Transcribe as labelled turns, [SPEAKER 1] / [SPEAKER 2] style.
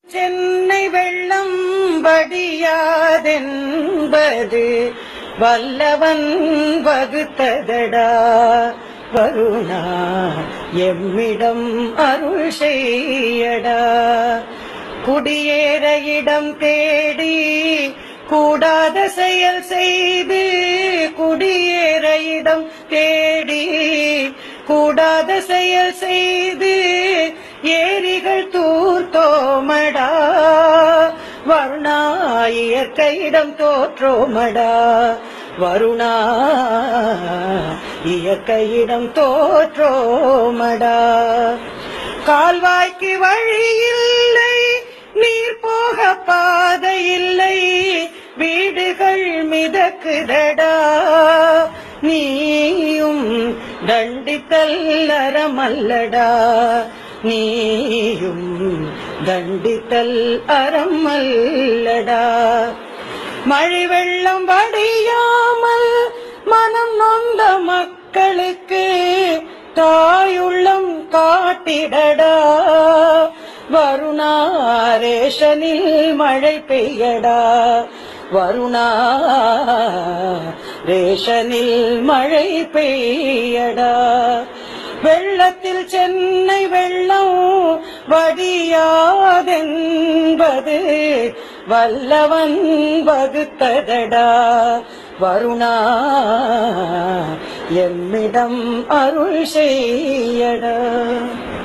[SPEAKER 1] சென்னை வெள்ளம் வடியாதென்பது வல்லவன் வகுத்ததடா வருணா எம்மிடம் அருள் செய்யடா. குடியேற இடம் தேடி கூடாத செயல் செய்து குடியேற இடம் தேடி கூடாத செயல் செய்து ஏரிகள் தூர்த்தோமடா வருணா இயற்கையிடம் தோற்றோமடா வருணா இயற்கையிடம் தோற்றோமடா. கால்வாய்க்கு வழி இல்லை நீர் போக பாதை இல்லை வீடுகள் மிதக்குதடா நீயும் தண்டித்தல் அறமல்லடா நீயும் தண்டித்தல் அறமல்லடா. மழை வெள்ளம் வடியாமல் மனம் நொந்த மக்களுக்கு தாயுள்ளம் காட்டிடடா வருணா ரேஷனில் மழை பெய்யடா வருணா ரேஷனில் மழை பெய்யடா. வெள்ளத்தில் சென்னை வெள்ளம் வடியாதென்பது வல்லவன் வகுத்ததடா வருணா எம்மிடம் அருள் செய்யடா.